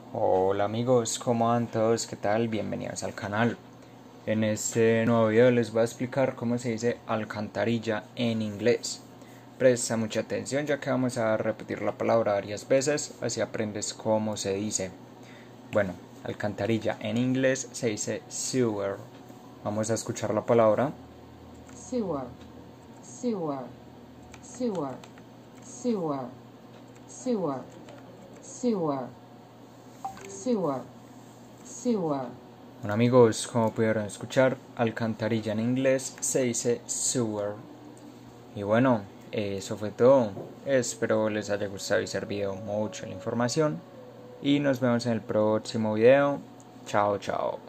Hola amigos, ¿cómo van todos? ¿Qué tal? Bienvenidos al canal. En este nuevo video les voy a explicar cómo se dice alcantarilla en inglés. Presta mucha atención ya que vamos a repetir la palabra varias veces, así aprendes cómo se dice. Bueno, alcantarilla en inglés se dice sewer. Vamos a escuchar la palabra. Sewer, sewer, sewer, sewer, sewer, sewer, sewer, sewer. Bueno amigos, como pudieron escuchar, alcantarilla en inglés se dice sewer. Y bueno, eso fue todo. Espero les haya gustado y servido mucho la información. Y nos vemos en el próximo video. Chao, chao.